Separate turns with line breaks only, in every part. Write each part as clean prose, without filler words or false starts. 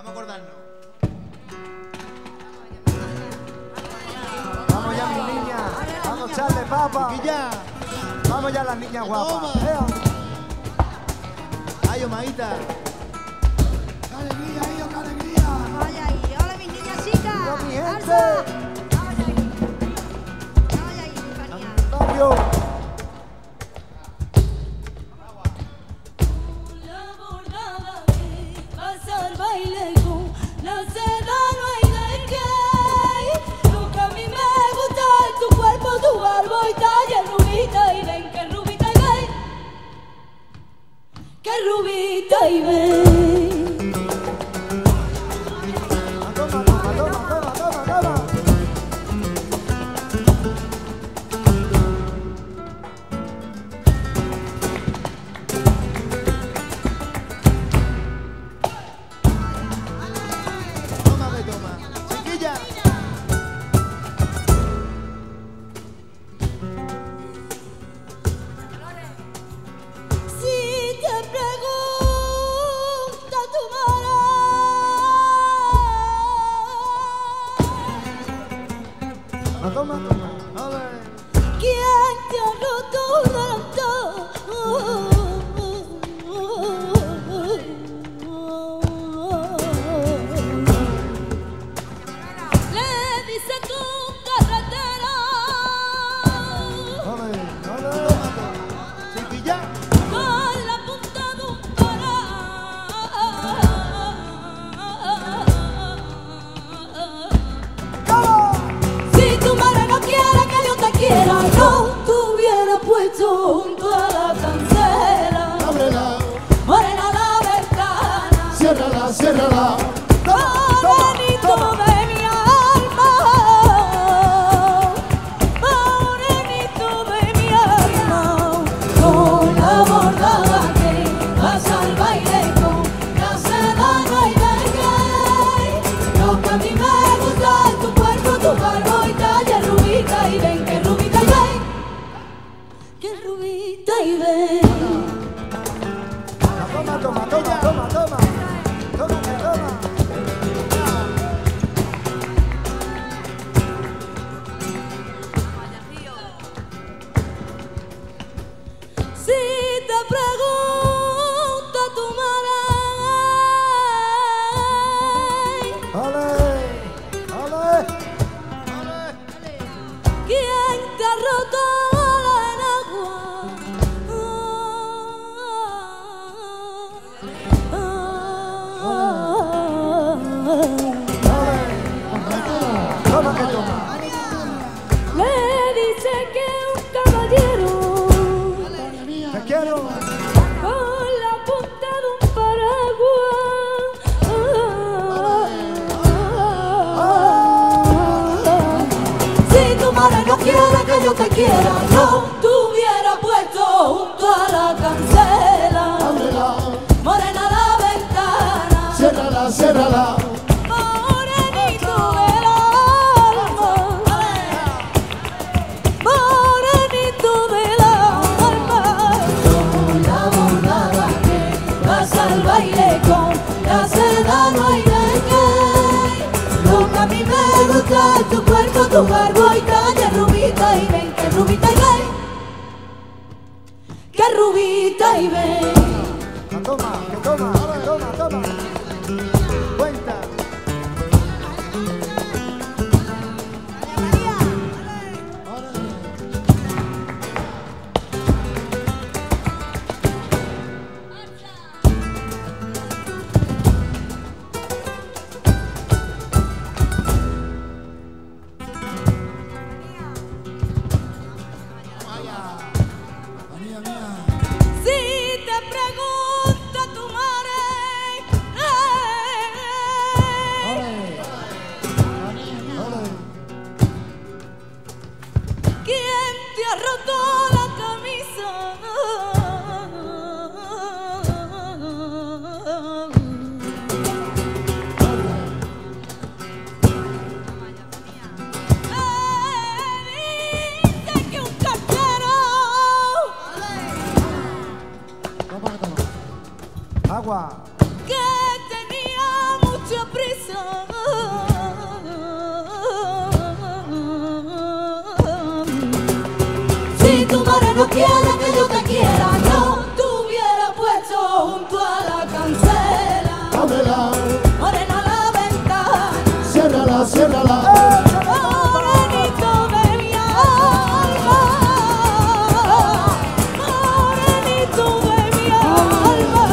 Vamos a acordarnos.
Vamos ya, mi niña. Vamos a echarle papa.
Chiquilla.
Vamos ya, las niñas guapas.
Toma. Ay, Omaita.
¡Qué alegría, hijo, qué alegría!
Vaya ahí, hola mis niñas chicas.
¡Hola, mi gente!
¡Alza! Vaya ahí. Vaya ahí, Estefanía.
¡Antonio!
La bordada que pasa al baile con la seda no hay de qué. Lo que a mí me gusta es tu cuerpo, tu barba y talla rubita y ven, que rubita y ven, que rubita y ven.
Toma, toma, toma, toma, toma, toma.
Toma que toma. Chiquilla.
Si te pregunta tu madre,
Toma, toma.
Ole.
¿quién te ha roto Le dice tu carretera
Ole, ole.
Toma, toma. Chiquilla.
con la punta de un
¡Vamos!
Si tu madre no quiere que yo te quiera, no te hubiera puesto junto a la cancela.
Ábrela.
Morena la ventana,
Ciérrala, ciérrala.
morenito de mi alma, morenito de mi alma, con la bordada que vas al baile con la seda no hay de qué. Lo que a mí me gusta es tu cuerpo, tu barba y talla rubita y ven, que rubita y ven, que rubita y ven.
Toma, toma, toma, toma, toma. Toma, que toma.
Si te pregunta tu madre,
¡Ole! ¡Ole!
¿quién te ha roto la enagua?
Toma, que toma.
Le dice que un caballero
Te quiero.
con la punta de un paraguas. Si tu madre no quiere que yo te quiera, no te hubiera puesto junto a la cancela.
Ábrela.
Morena la ventana,
Ciérrala, ciérrala.
morenito del alma, morenito del alma. Con la bordada que vas al baile con la seda no hay de qué. Lo que a mí me gusta es tu cuerpo, tu barba y talla rubita y ven, que rubita y ven, que rubita y ven.
Toma, que toma, que toma, toma. Cuenta.
Si te quieres que yo te quiera, yo te hubiera puesto junto a la cancela.
Ábrela,
Morena la ventana,
ciérrala, ciérrala.
morenito de mi alma, morenito de mi alma.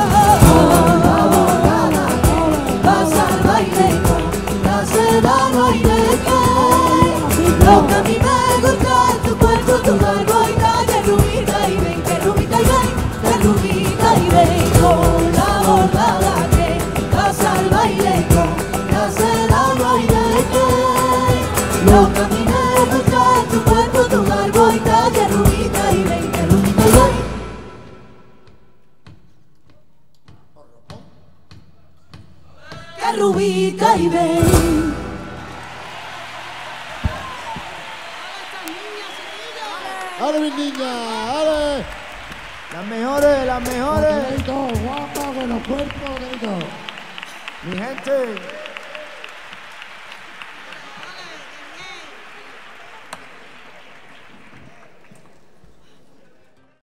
Vas al baile con la seda, no hay de qué. Lo que a mí me gusta es tu cuerpo, tu barboita, que rubita y ven, que rubita y ven, que rubita y ven. Con la bordada que vas al baile con la seda, no hay de qué. Lo que a mí me gusta es tu cuerpo, tu barboita, que rubita y ven, que rubita y ven. Que rubita y ven.
¡Ale, mis niñas! ¡Ale!
Las mejores, las mejores.
Bonito, guapa, buenos cuerpos, bonito.
Mi gente.